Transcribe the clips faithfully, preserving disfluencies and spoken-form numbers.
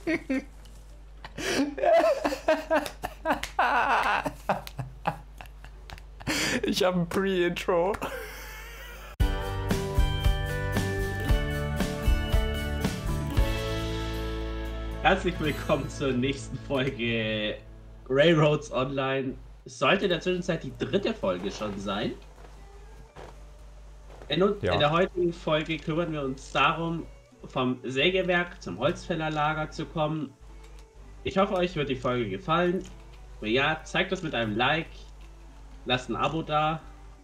Ich habe ein Pre-Intro. Herzlich willkommen zur nächsten Folge Railroads Online. Es sollte in der Zwischenzeit die dritte Folge schon sein. In, ja. in der heutigen Folge kümmern wir uns darum, vom Sägewerk zum Holzfällerlager zu kommen. Ich hoffe, euch wird die Folge gefallen. Wenn ja, zeigt das mit einem Like, lasst ein Abo da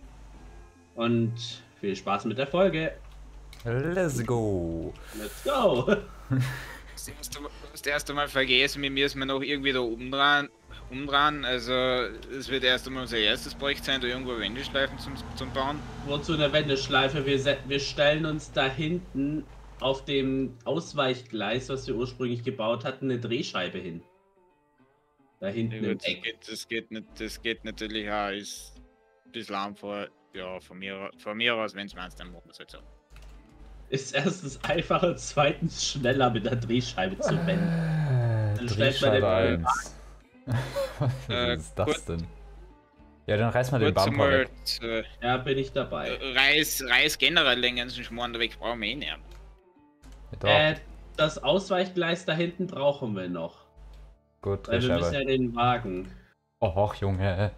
und viel Spaß mit der Folge. Let's go. Let's go. Das erste, Mal, das erste Mal vergessen, wir müssen noch irgendwie da umdrehen. umdrehen. Also es wird erst einmal unser erstes Projekt sein, da irgendwo Wendeschleifen zum, zum Bauen. Wozu eine Wendeschleife? Wir, wir stellen uns da hinten auf dem Ausweichgleis, was wir ursprünglich gebaut hatten, eine Drehscheibe hin. Da hinten ja, im das, Eck. geht, das, geht nicht, das geht natürlich auch, ist ein bisschen einfach, ja, von mir, von mir aus, wenn es meinst, dann machen wir es halt so. Ist erstens einfacher, zweitens schneller mit der Drehscheibe zu wenden. Dann Drehscheibe eins. Was äh, ist das kurz, denn? Ja, dann reiß mal den Bumper weg. Äh, ja, bin ich dabei. Reiß, reiß generell den ganzen Schmoren weg, brauchen wir eh nicht. Äh, das Ausweichgleis da hinten brauchen wir noch. Gut, weil wir müssen ja den Wagen. Och, Junge.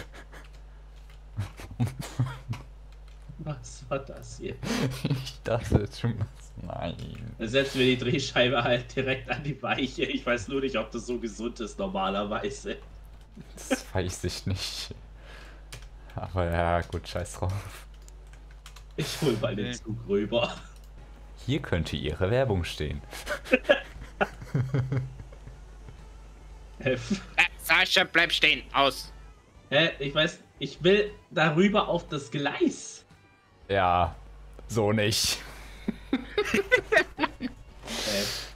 Was war das hier? Ich dachte jetzt schon was. Nein. Dann setzen wir die Drehscheibe halt direkt an die Weiche. Ich weiß nur nicht, ob das so gesund ist normalerweise. Das weiß ich nicht. Aber ja, gut, scheiß drauf. Ich hol mal den Zug rüber. Hier könnte Ihre Werbung stehen. F. Äh, Sascha, bleib stehen, aus. Hä? Ich weiß, ich will darüber auf das Gleis. Ja, so nicht. F.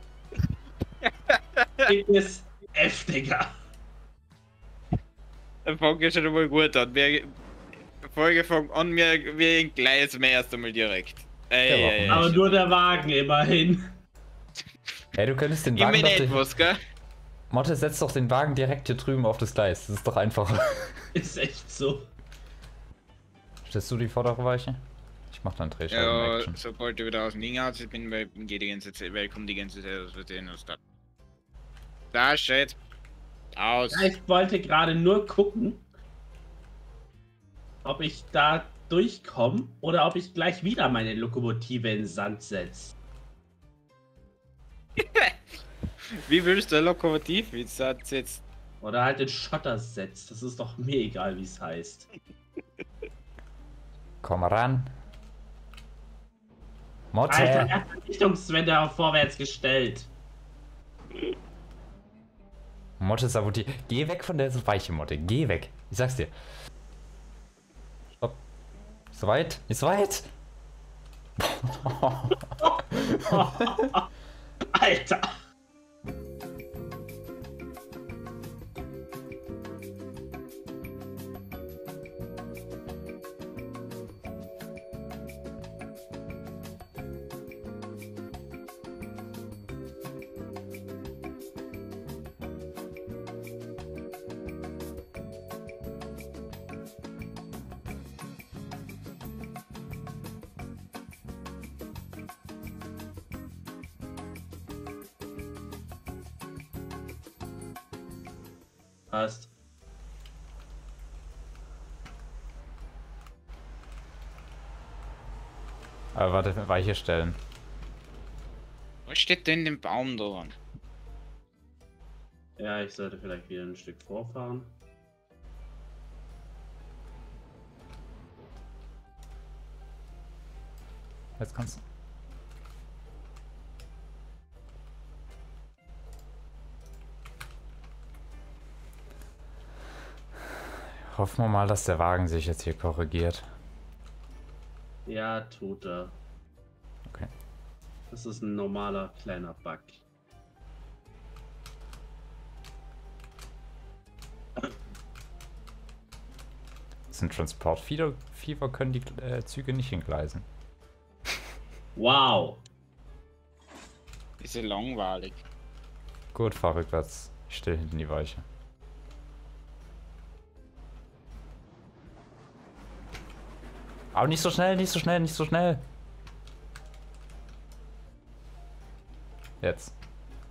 Ist F, Digga. Der Folge ist schon mal gut an. Wir, Folge fängt an, wir, wir gleisen wir erst einmal direkt. Ey, ey, ey, aber nur der Wagen, immerhin. Hey, du könntest den Gib Wagen mir doch... etwas, gell? Motte, setz doch den Wagen direkt hier drüben auf das Gleis. Das ist doch einfacher. Ist echt so. Stellst du die vordere Weiche? Ich mach dann Drehscheiben. Ja, Action. sobald ich wieder aus dem Ding aus bin, weil geht die ganze Zeit, weil ich komm die ganze Zeit aus Versehen aus da. Da steht. Aus. Ja, ich wollte gerade nur gucken, ob ich da durchkomme oder ob ich gleich wieder meine Lokomotive in den Sand setze. Wie willst du ein Lokomotiv jetzt? Oder halt den Schotter setzt. Das ist doch mir egal, wie es heißt. Komm ran. Motte. Alter, er hat Richtungswende auf vorwärts gestellt. Motte sabotiert. Geh weg von der Weiche, Motte. Geh weg. Ich sag's dir. Stopp. Ist weit? Ist weit? Alter. Passt. Aber warte, Weiche stellen. Was steht denn im Baum dran? Ja, ich sollte vielleicht wieder ein Stück vorfahren. Jetzt kannst du. Hoffen wir mal, dass der Wagen sich jetzt hier korrigiert. Ja, tut er. Okay. Das ist ein normaler kleiner Bug. Das sind Transportfieber Fieber können die äh, Züge nicht entgleisen. Wow. Ist ja langweilig. Gut, fahr rückwärts. Ich stelle hinten die Weiche. Aber nicht so schnell, nicht so schnell, nicht so schnell. Jetzt.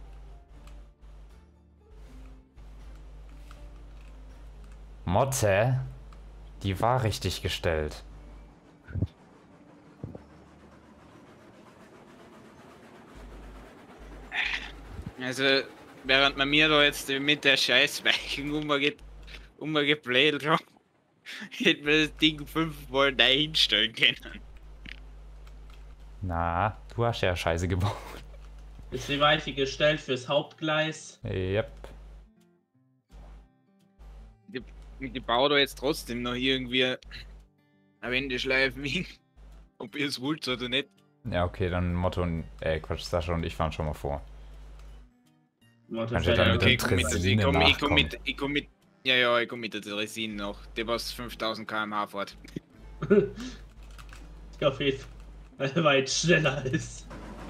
Motte, die war richtig gestellt. Also, während man mir da jetzt mit der Scheißweichen umge umgebläht hat, hätte man das Ding fünfmal einstellen können. Na, du hast ja Scheiße gebaut. Ist die Weiche gestellt fürs Hauptgleis? Yep. Die, die baut da jetzt trotzdem noch irgendwie eine Wendeschleife hin. Ob ihr es wollt oder nicht. Ja, okay, dann Motto und, äh, Quatsch, Sascha und ich fahren schon mal vor. Motto Kannst du fährt dann ja mit Okay, dem ich komm mit, ich Tresine komm, ich komm nachkommen. mit, ich komm mit, ja, ja, ich komm mit der Dresine noch. Der was fünftausend Kilometer pro Stunde fährt. Ich auf jeden Fall weit schneller ist.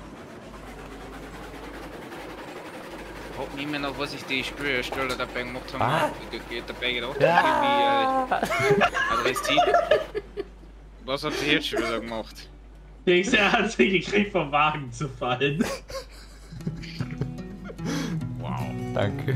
Frag mich immer noch, was ich die Spürstelle dabei gemacht habe. Ah. Ich hab dabei gedacht, Ja. irgendwie, äh, Adressine. Was hat sie jetzt schon wieder gemacht? Denkst du, er hat sich gekriegt, vom Wagen zu fallen? Wow. Danke.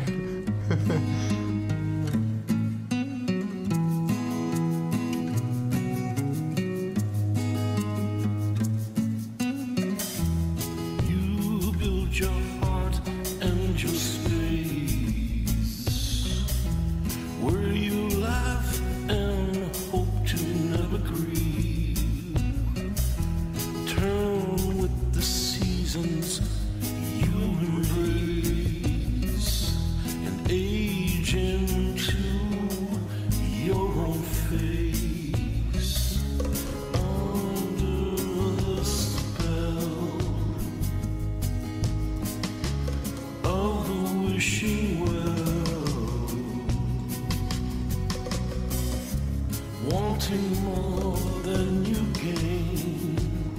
You build your heart and your space, where you laugh and hope to never grieve. Turn with the seasons you embrace, and age into your own face. Under the spell of the wishing well, wanting more than you gain,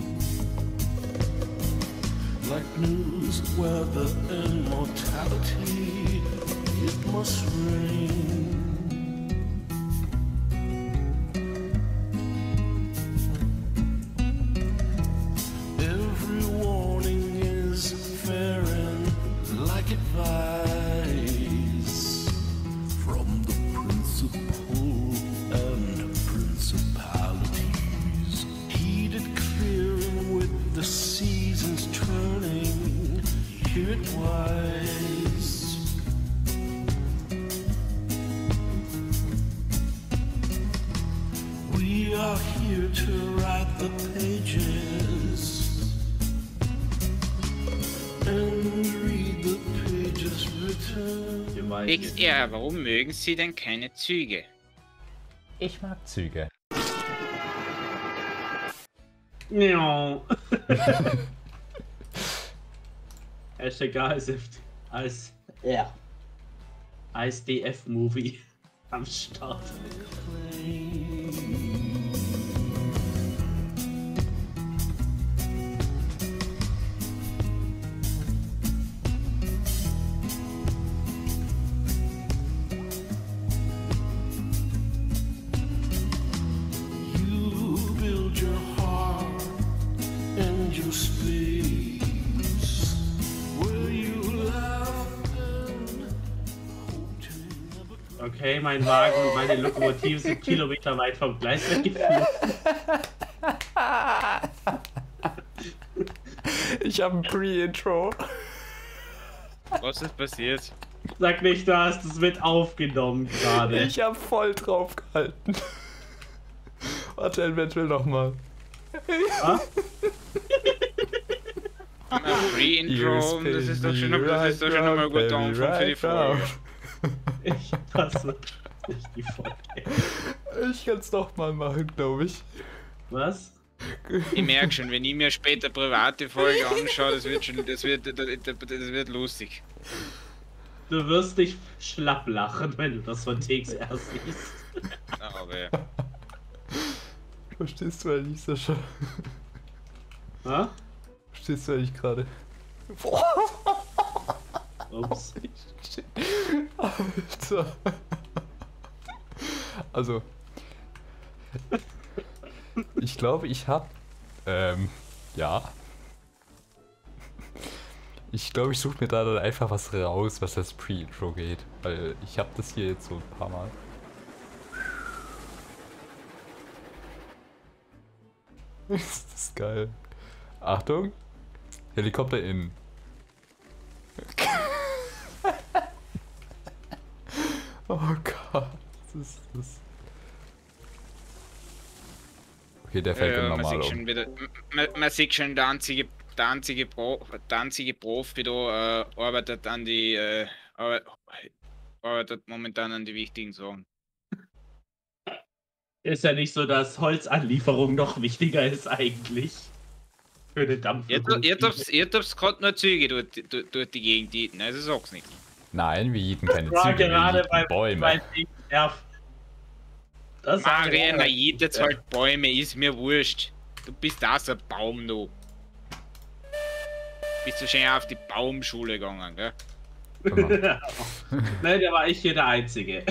like news where the immortality it must reign. Every warning is fair and like advice from the principal and principalities. Heeded clearing with the seasons turning, hear it wise. We are here to write the pages and read the pages written. Die Weiche. X R, warum mögen Sie denn keine Züge? Ich mag Züge. Ja. Hashtag als, als, ja. als D F-Movie am Start. You build your heart and your space, where you laugh and hope to never. Okay, mein Wagen und meine Lokomotive sind kilometerweit vom Gleis weggeflogen. Ich habe ein Pre-Intro. Was ist passiert? Sag nicht, du hast es mit aufgenommen gerade. Ich habe voll drauf gehalten. Warte, eventuell nochmal. Ja? Ein Pre-Intro, und das ist doch schon, das ist doch schon mal ein guter Anfang für die Folge. Ich passe nicht die Folge. Ich kann es doch mal machen, glaube ich. Was? Ich merke schon, wenn ich mir später private Folge anschaue, das wird schon, das wird, das, das wird lustig. Du wirst dich schlapp lachen, wenn du das von T X R siehst. Aber ja. Verstehst du eigentlich, Sascha? Ha? Verstehst du eigentlich gerade? Ups. Alter. Also. Ich glaube, ich hab. Ähm, ja. Ich glaube, ich suche mir da dann einfach was raus, was das Pre-Intro geht. Weil ich habe das hier jetzt so ein paar Mal. Ist das geil. Achtung. Helikopter in. Oh Gott. Was ist das? Okay, der fällt Ja, ja, man, normal sieht um. schon wieder, man, man sieht schon, der einzige, der einzige, Pro, der einzige Profi da äh, arbeitet an die, äh, arbeit, arbeitet momentan an die wichtigen Sachen. Ist ja nicht so, dass Holzanlieferung noch wichtiger ist eigentlich. Für den Dampf. Ihr habt gerade nur Züge durch, durch, durch die Gegend jieten, also sag's nicht. Nein, wir jieten keine war Züge, wir gerade jieten bei, Bäume. bei ja. Das war Marien, gerade- jiet jetzt halt Bäume, ist mir wurscht. Du bist auch so ein Baum, du. Bist du schon auf die Baumschule gegangen, gell? Nein, da war ich hier der Einzige.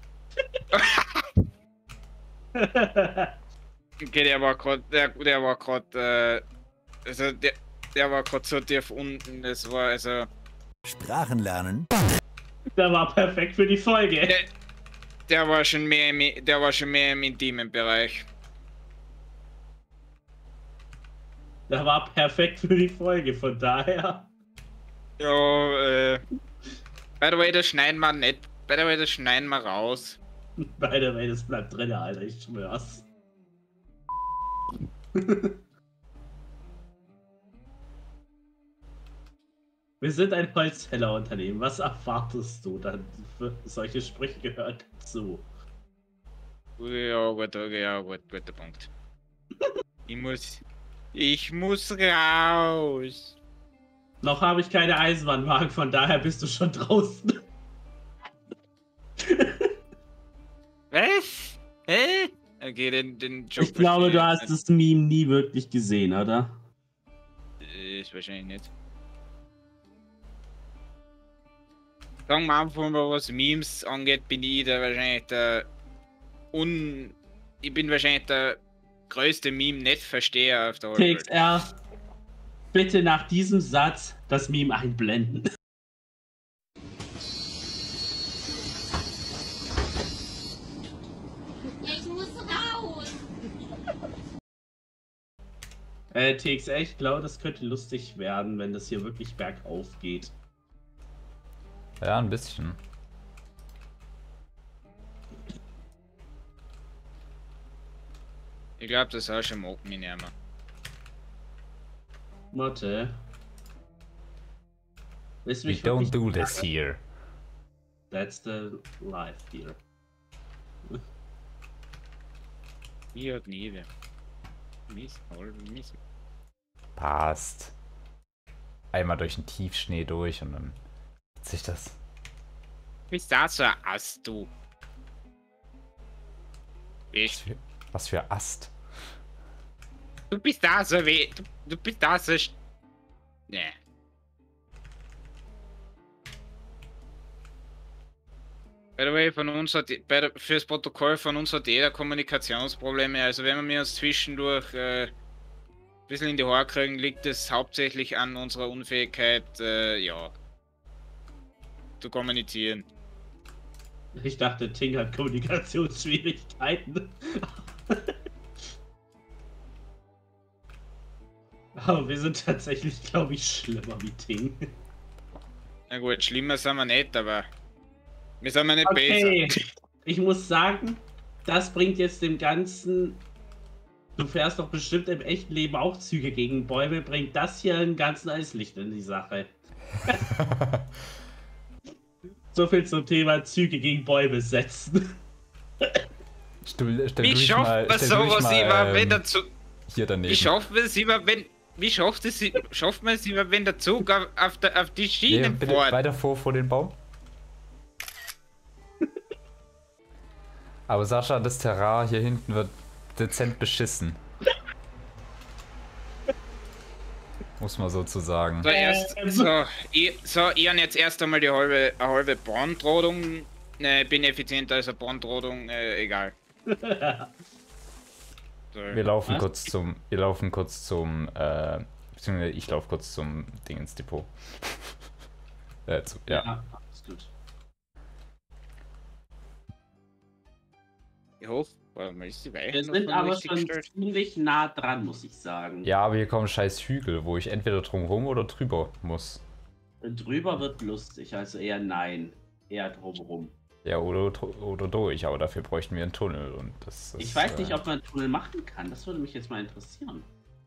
Okay, der war gerade, der, der war gerade, äh, also der, der war gerade so tief unten, das war also... Sprachen lernen. Der war perfekt für die Folge. Der, der war schon mehr im, der war schon mehr im intimen Bereich. Der war perfekt für die Folge, von daher. Ja, äh... By the way, das schneiden wir nicht. By the way, das schneiden wir raus. By the way, das bleibt drin, Alter, ich schwör's. Wir sind ein Holzfällerunternehmen. Was erwartest du dann? Für solche Sprüche gehören dazu. Ja, gut, okay, ja, gut, guter Punkt. Ich muss... Ich muss raus. Noch habe ich keine Eisenbahnwagen, von daher bist du schon draußen. Was? Hä? Okay, den, den Job Ich glaube, verstehe du hast nicht. das Meme nie wirklich gesehen, oder? Äh, Ist wahrscheinlich nicht. Sagen wir einfach mal, was Memes angeht, bin ich da wahrscheinlich der un... Ich bin wahrscheinlich der größte Meme-Nicht-Versteher auf der Welt. T X R, bitte nach diesem Satz das Meme einblenden. Ich muss raus. Äh, T X R, ich glaube, das könnte lustig werden, wenn das hier wirklich bergauf geht. Ja, ein bisschen. Ich glaube, das auch schon mag mich nicht mehr. Warte. Willst du We mich don't wirklich- do this here. That's the life here. Ich hat nie wer. Mist, voll, Mist. Passt. Einmal durch den Tiefschnee durch und dann hat sich das. Bist da so ein Ass, du? Was Weißt, für, was für Ast. du bist da so weh. Du, du bist da so. sch- Nee. By the way, von uns hat, bei der, fürs Protokoll von uns hat jeder Kommunikationsprobleme. Also wenn wir uns zwischendurch äh, ein bisschen in die Haare kriegen, liegt es hauptsächlich an unserer Unfähigkeit, äh, ja, zu kommunizieren. Ich dachte, Ting hat Kommunikationsschwierigkeiten. Aber wir sind tatsächlich, glaube ich, schlimmer wie Ting. Na gut, schlimmer sind wir nicht, aber wir sind wir nicht Okay, besser. ich muss sagen, das bringt jetzt dem Ganzen. Du fährst doch bestimmt im echten Leben auch Züge gegen Bäume, bringt das hier ein ganzen als Licht in die Sache. So viel zum Thema Züge gegen Bäume setzen. Stell, stell Wie du dich schafft mal, man stell du dich sowas mal, immer, wenn ähm, der Zug... hier daneben. Wie schafft man es immer, wenn... Wie schafft, es, schafft man es immer, wenn der Zug auf, auf, der, auf die Nee, Schienen bitte fährt? weiter vor, vor den Baum. Aber Sascha, das Terrain hier hinten wird dezent beschissen. muss man sozusagen. So, erst, so, ich, so, ich habe jetzt erst einmal die halbe, eine halbe Brandrodung. Ne, bin effizienter als eine Brandrodung, äh, egal. So. Wir laufen Was? kurz zum, wir laufen kurz zum, äh, beziehungsweise ich laufe kurz zum Ding ins Depot. äh, zu, ja. Ja, alles gut. Ich hoffe, warte mal, ist die Weiche Wir noch sind von aber richtig schon gestellt? ziemlich nah dran, muss ich sagen. Ja, aber hier kommen scheiß Hügel, wo ich entweder drumherum oder drüber muss. Drüber wird lustig, also eher nein. Eher drumherum. Ja, oder, dr- oder durch, aber dafür bräuchten wir einen Tunnel und das ist, Ich weiß äh, nicht, ob man einen Tunnel machen kann. Das würde mich jetzt mal interessieren.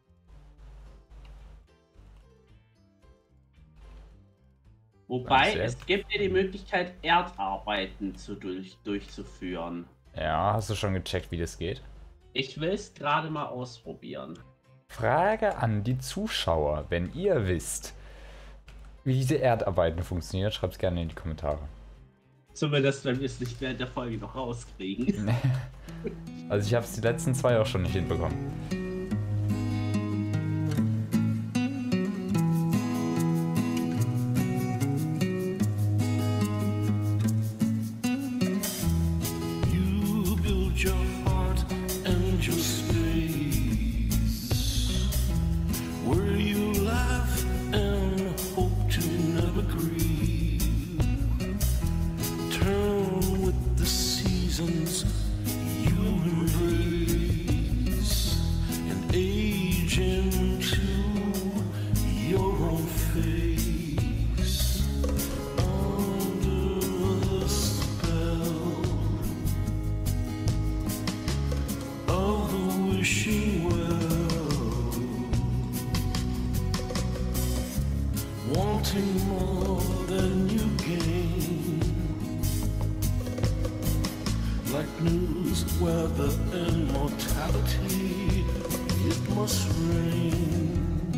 Wobei, sehr- es gibt ja die Möglichkeit, Erdarbeiten zu durch, durchzuführen. Ja, hast du schon gecheckt, wie das geht? Ich will es gerade mal ausprobieren. Frage an die Zuschauer, wenn ihr wisst, wie diese Erdarbeiten funktionieren, schreibt es gerne in die Kommentare. Zumindest, wenn wir es nicht während der Folge noch rauskriegen. Also ich habe es die letzten zwei auch schon nicht hinbekommen. You build your heart and your space, where you laugh and hope to never grieve. Turn with the seasons you embrace, and age into your own face. Under the spell of the wishing well, wanting more than you gain, like news, weather, and mortality, it must rain.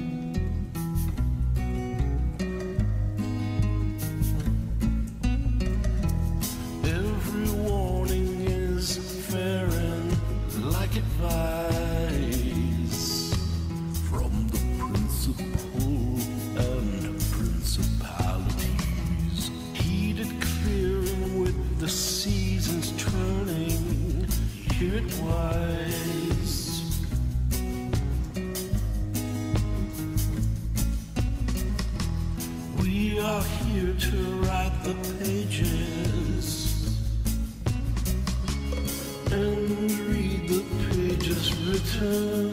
Every warning is fair and like advice from the principal and principalities. Heeded clearing with the seasons turning, hear it wise. We are here to write the pages and read the pages written.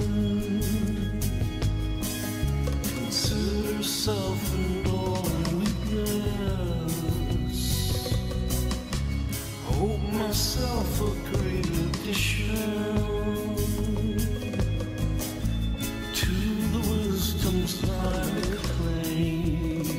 Consider self and all weakness. Hope myself a great addition to the wisdoms I claim.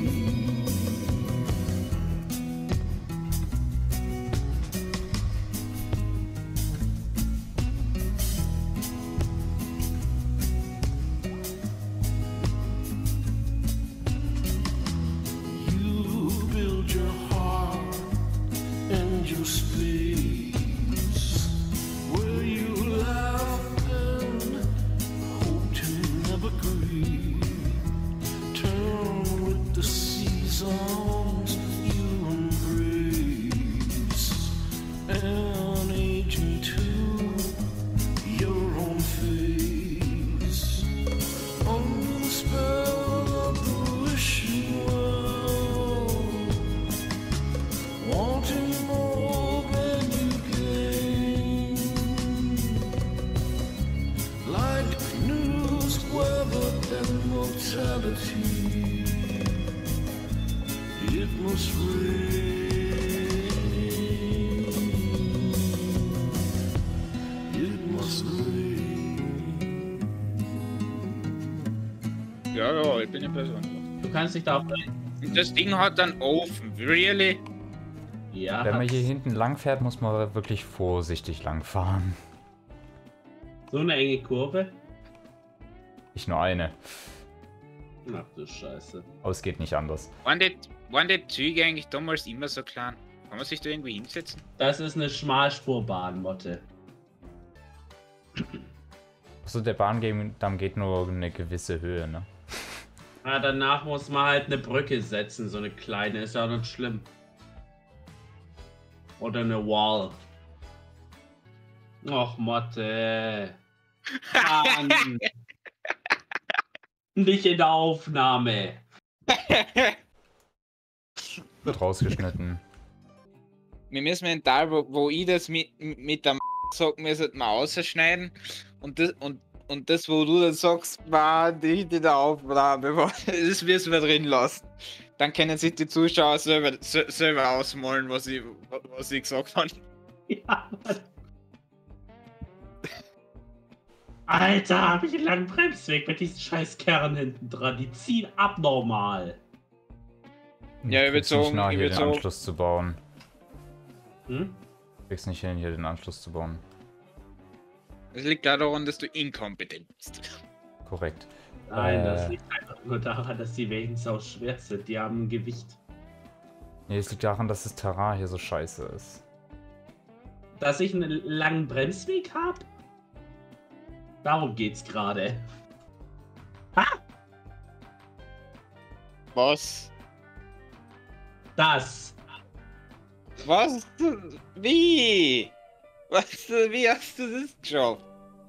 You build your heart and your space, where you laugh and hope to never grieve. Turn with the seasons you embrace, and age into your own face. Under the spell of the wishing well, wanting more than you gain, like news, weather, and mortality, it must rain. It must rain. Ja, ja, ich bin eine Person. Du kannst dich da auf... Und das Ding hat einen Ofen, really? Ja, Wenn man hat's. hier hinten lang fährt, muss man wirklich vorsichtig lang fahren. So eine enge Kurve. Nicht nur eine. Ach du Scheiße. Aber es geht nicht anders. Waren die, waren die Züge eigentlich damals immer so klein? Kann man sich da irgendwie hinsetzen? Das ist eine Schmalspurbahn, Motte. Also der Bahndamm geht nur eine gewisse Höhe, ne? Ja, danach muss man halt eine Brücke setzen, so eine kleine, ist ja nicht schlimm. Oder eine Wall. Och, Motte. Mann. Nicht in der Aufnahme. Wird rausgeschnitten. Wir müssen einen Teil, wo, wo ich das mit, mit der sag, wir sollten mal ausschneiden. Und das, und, und das, wo du dann sagst, war nicht in der Aufnahme, das müssen wir drin lassen. Dann können sich die Zuschauer selber, selber ausmalen, was ich, was ich gesagt habe. Ja, Mann. Alter, hab ich einen langen Bremsweg mit diesen scheiß Kerren hinten dran. Die ziehen abnormal. Ja, ich würd Kriegst nicht sagen, nah, ich hier würd den sagen- Anschluss zu bauen. Hm? Kriegst nicht hin, hier den Anschluss zu bauen. Es liegt auch daran, dass du inkompetent bist. Korrekt. Nein, das Äh. liegt einfach nur daran, dass die Wegen sau schwer sind. Die haben ein Gewicht. Nee, es liegt daran, dass das Terrain hier so scheiße ist. Dass ich einen langen Bremsweg habe? Darum geht's gerade. Was? Das. Was? Wie? Was? Wie hast du das geschafft?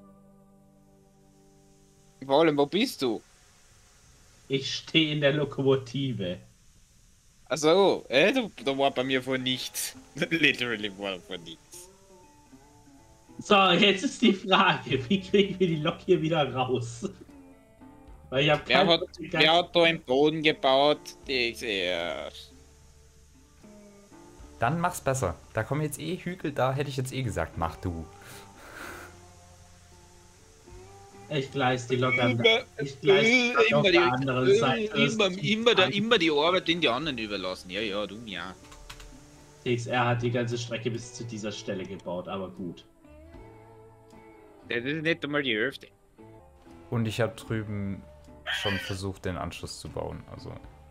Vor allem, wo bist du? Ich stehe in der Lokomotive. Achso, äh, da, da war bei mir vor nichts. Literally war vor nichts. So, jetzt ist die Frage, wie kriegen wir die Lok hier wieder raus? Weil ich hab Wer kein- hat, wer hat da im Boden gebaut? Die, äh, Dann mach's besser. Da kommen jetzt eh Hügel, da hätte ich jetzt eh gesagt, mach du. Ich gleis die Lok an. Immer- Ich gleis die Lok auf immer, der die, anderen Seite. Das immer, ist- immer, der, immer die Arbeit in die anderen überlassen. Ja, ja, du ja. T X R hat die ganze Strecke bis zu dieser Stelle gebaut, aber gut. Das ist nicht einmal die Hälfte. Und ich habe drüben schon versucht, den Anschluss zu bauen. Also,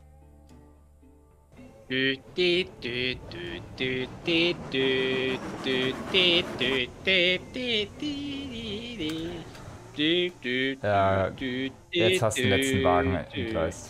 Du, du, du, du, du, du, du, du, du, du, du, du, du, du, du, Ja, du, jetzt hast du den letzten du, Wagen du. entgleist.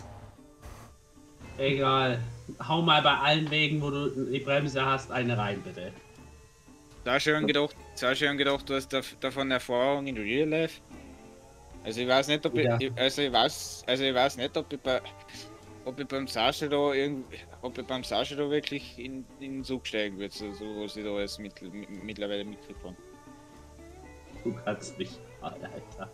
Egal. Hau mal bei allen Wegen, wo du die Bremse hast, eine rein, bitte. Da schon gedacht, da schon gedacht, du hast da- davon Erfahrung in Real Life. Also ich weiß nicht, ob ich, Ja. ich- also ich weiß, also ich weiß nicht, ob ich bei, ob ich beim Sascha da irgendwie, ob ich beim Sascha da wirklich in, in den Zug steigen würde, so, so was ich da jetzt mit, mit, mittlerweile mitgekriegt habe. Du kannst nicht, Alter.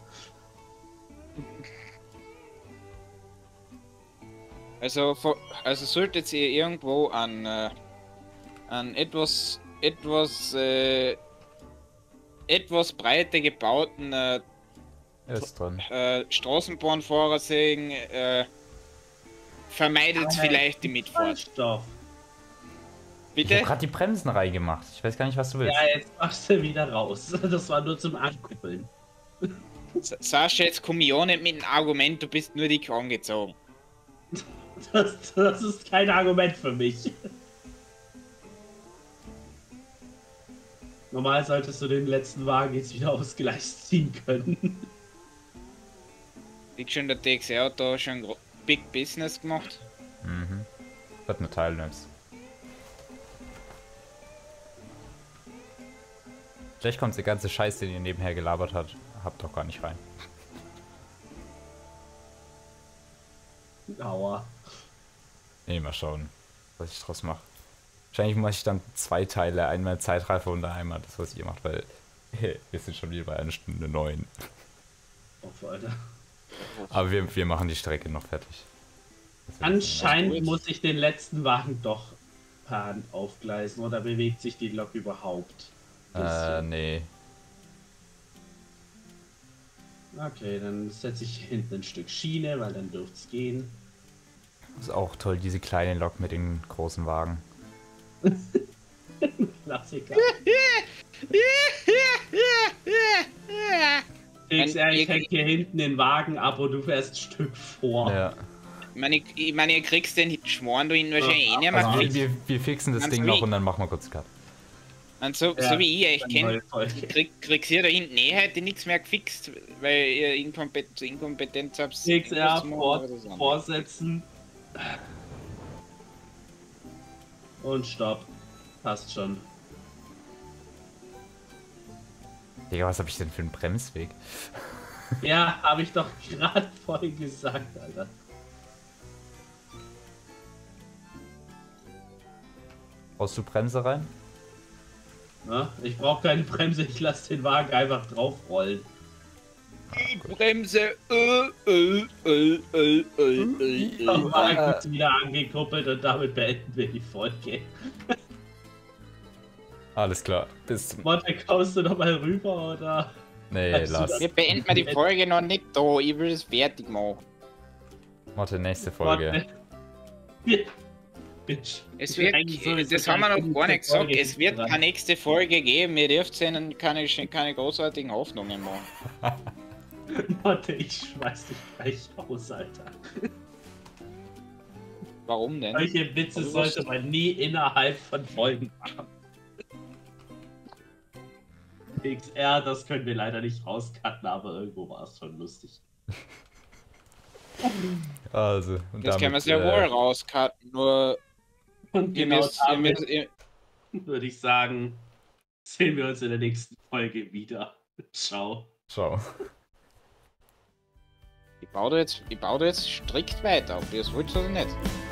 Also, vor- also solltet ihr irgendwo an, äh, an etwas, etwas, äh, etwas breiter gebauten äh, Er ist drin. äh, Straßenbahnfahrer sehen, äh, vermeidet Aber- vielleicht die Mitfahrt. Stoff. Ich Bitte? habe gerade die Bremsen reingemacht. Ich weiß gar nicht, was du willst. Ja, jetzt machst du wieder raus. Das war nur zum Ankuppeln. Sa- Sascha, jetzt komm ich auch nicht mit dem Argument, du bist nur dick angezogen. Das, das ist kein Argument für mich. Normal solltest du den letzten Wagen jetzt wieder aus Gleis ziehen können. Ich schon der T X R hat da schon gro- Big Business gemacht. Mhm. Wird eine Teilnimmst. Vielleicht kommt die ganze Scheiße, den ihr nebenher gelabert hat. Habt doch gar nicht rein. Aua. Nee, mal schauen, was ich draus mache. Wahrscheinlich mache ich dann zwei Teile, einmal Zeitreife und einmal das, was ihr macht, weil wir sind schon wieder bei einer Stunde neun. Oh, Alter. Aber wir, wir machen die Strecke noch fertig. Das wird jetzt Anscheinend gut. muss ich den letzten Wagen doch per Hand aufgleisen, oder bewegt sich die Lok überhaupt? Äh, nee. Okay, dann setze ich hinten ein Stück Schiene, weil dann dürfte es gehen. Ist auch toll, diese kleine Lok mit den großen Wagen. Klassiker. X R, ich hängt hier hinten den Wagen ab und du fährst ein Stück vor. Ja. Ich meine, ich, ich meine, ihr kriegst den Schmoren du ihn wahrscheinlich eh nicht mehr Also wir, fix. wir, wir fixen das Ganz Ding noch wie- und dann machen wir kurz Cut. Und so, Ja, so wie ich euch eine kenne, neue Folge. krieg, kriegst ihr da hinten eh heute nichts mehr gefixt, weil ihr Inkompet Inkompetenz habt. X R irgendwas zu machen vor, oder so. vorsetzen. Und stopp. Passt schon. Digga, was habe ich denn für einen Bremsweg? Ja, habe ich doch gerade vorhin gesagt, Alter. Brauchst du Bremse rein? Na, ich brauche keine Bremse, ich lasse den Wagen einfach draufrollen. Die Bremse. Äh, äh, äh, äh, äh, äh, Der äh. Wagen ist wieder angekuppelt und damit beenden wir die Folge. Alles klar. Bis zum... Monte, kommst du noch mal rüber, oder? Nee, Hast du lass. das- Wir beenden mal die Folge noch nicht da. Ich will es fertig machen. Warte, nächste Folge. Monte. Bitch. Es wird, Eigentlich sowieso das haben wir noch keine gar nicht gesagt. Folge Es wird dran. keine nächste Folge geben. Ihr dürft ihnen keine, keine großartigen Hoffnungen machen. Monte, ich schmeiß dich gleich raus, Alter. Warum denn? Solche Witze Also, sollte was- man nie innerhalb von Folgen machen. X R, das können wir leider nicht rauscutten, aber irgendwo war es schon lustig. Also, und Das können wir sehr äh, wohl rauscutten, nur Und ihr genau müsst, ihr damit müsst, ihr, würde ich sagen, sehen wir uns in der nächsten Folge wieder. Ciao. Ciao. ich baue da jetzt, ich baue da jetzt strikt weiter, ob ihr es wollt oder nicht.